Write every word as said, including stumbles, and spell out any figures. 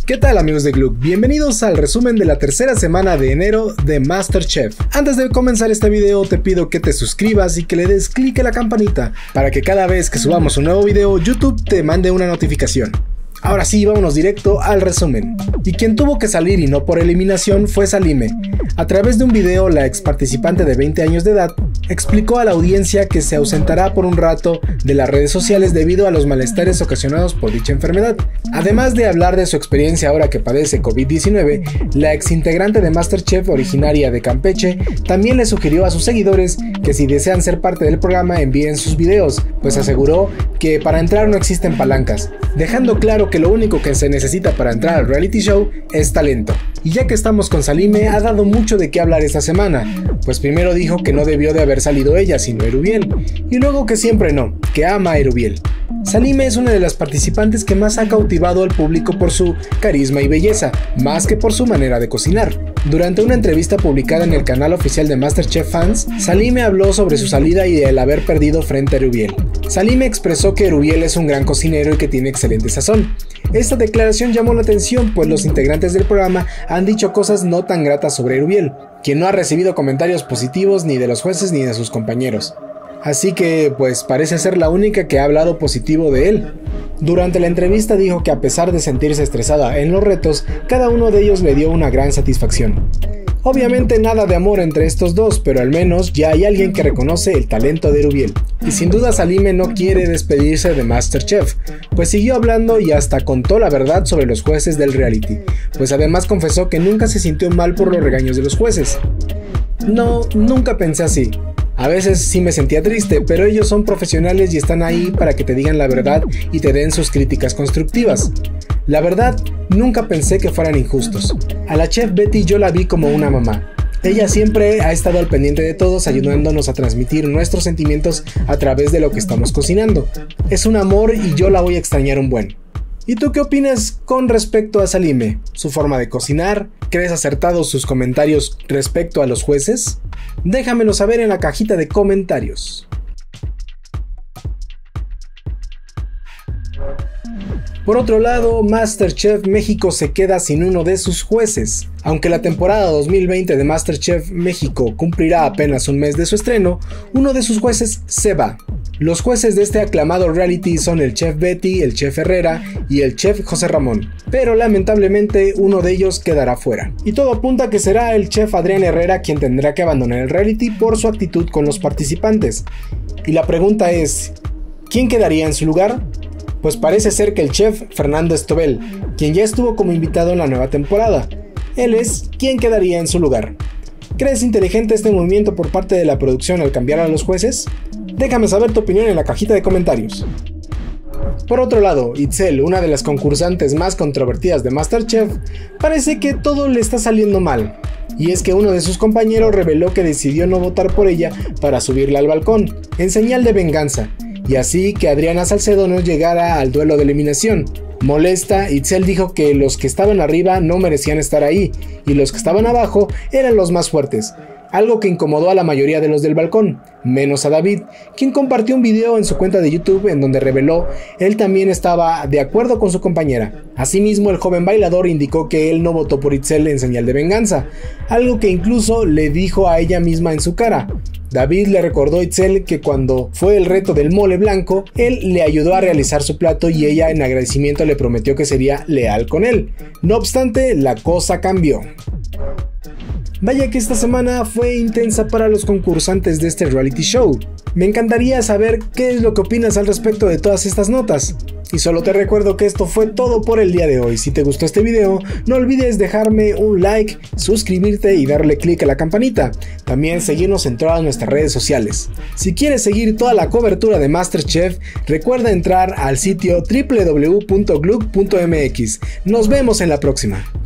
¿Qué tal, amigos de Gluk? Bienvenidos al resumen de la tercera semana de enero de MasterChef. Antes de comenzar este video te pido que te suscribas y que le des clic a la campanita para que cada vez que subamos un nuevo video YouTube te mande una notificación. Ahora sí, vámonos directo al resumen. Y quien tuvo que salir y no por eliminación fue Salime. A través de un video, la ex participante de veinte años de edad explicó a la audiencia que se ausentará por un rato de las redes sociales debido a los malestares ocasionados por dicha enfermedad. Además de hablar de su experiencia ahora que padece COVID diecinueve, la ex integrante de MasterChef originaria de Campeche también le sugirió a sus seguidores que si desean ser parte del programa envíen sus videos, pues aseguró que para entrar no existen palancas, dejando claro que lo único que se necesita para entrar al reality show es talento. Y ya que estamos con Salime, ha dado mucho de qué hablar esta semana, pues primero dijo que no debió de haber salido ella sino Erubiel, y luego que siempre no, que ama a Erubiel. Salime es una de las participantes que más ha cautivado al público por su carisma y belleza, más que por su manera de cocinar. Durante una entrevista publicada en el canal oficial de MasterChef Fans, Salime habló sobre su salida y el haber perdido frente a Erubiel. Salime expresó que Erubiel es un gran cocinero y que tiene excelente sazón. Esta declaración llamó la atención, pues los integrantes del programa han dicho cosas no tan gratas sobre Erubiel, quien no ha recibido comentarios positivos ni de los jueces ni de sus compañeros. Así que, pues parece ser la única que ha hablado positivo de él. Durante la entrevista dijo que a pesar de sentirse estresada en los retos, cada uno de ellos le dio una gran satisfacción. Obviamente nada de amor entre estos dos, pero al menos ya hay alguien que reconoce el talento de Erubiel. Y sin duda Salime no quiere despedirse de MasterChef, pues siguió hablando y hasta contó la verdad sobre los jueces del reality, pues además confesó que nunca se sintió mal por los regaños de los jueces. No, nunca pensé así. A veces sí me sentía triste, pero ellos son profesionales y están ahí para que te digan la verdad y te den sus críticas constructivas. La verdad, nunca pensé que fueran injustos. A la chef Betty yo la vi como una mamá. Ella siempre ha estado al pendiente de todos, ayudándonos a transmitir nuestros sentimientos a través de lo que estamos cocinando. Es un amor y yo la voy a extrañar un buen. ¿Y tú qué opinas con respecto a Salime? ¿Su forma de cocinar? ¿Crees acertados sus comentarios respecto a los jueces? Déjamelo saber en la cajita de comentarios. Por otro lado, MasterChef México se queda sin uno de sus jueces. Aunque la temporada dos mil veinte de MasterChef México cumplirá apenas un mes de su estreno, uno de sus jueces se va. Los jueces de este aclamado reality son el chef Betty, el chef Herrera y el chef José Ramón, pero lamentablemente uno de ellos quedará fuera. Y todo apunta a que será el chef Adrián Herrera quien tendrá que abandonar el reality por su actitud con los participantes. Y la pregunta es, ¿quién quedaría en su lugar? Pues parece ser que el chef Fernando Estobel, quien ya estuvo como invitado en la nueva temporada. Él es quien quedaría en su lugar. ¿Crees inteligente este movimiento por parte de la producción al cambiar a los jueces? Déjame saber tu opinión en la cajita de comentarios. Por otro lado, Itzel, una de las concursantes más controvertidas de MasterChef, parece que todo le está saliendo mal. Y es que uno de sus compañeros reveló que decidió no votar por ella para subirla al balcón, en señal de venganza, y así que Adriana Salcedo no llegara al duelo de eliminación. Molesta, Itzel dijo que los que estaban arriba no merecían estar ahí, y los que estaban abajo eran los más fuertes, algo que incomodó a la mayoría de los del balcón, menos a David, quien compartió un video en su cuenta de YouTube en donde reveló él también estaba de acuerdo con su compañera. Asimismo, el joven bailador indicó que él no votó por Itzel en señal de venganza, algo que incluso le dijo a ella misma en su cara. David le recordó a Itzel que cuando fue el reto del mole blanco, él le ayudó a realizar su plato y ella en agradecimiento le prometió que sería leal con él. No obstante, la cosa cambió. Vaya que esta semana fue intensa para los concursantes de este reality show. Me encantaría saber qué es lo que opinas al respecto de todas estas notas. Y solo te recuerdo que esto fue todo por el día de hoy. Si te gustó este video, no olvides dejarme un like, suscribirte y darle click a la campanita. También seguirnos en todas nuestras redes sociales. Si quieres seguir toda la cobertura de MasterChef, recuerda entrar al sitio w w w punto gluk punto m x. Nos vemos en la próxima.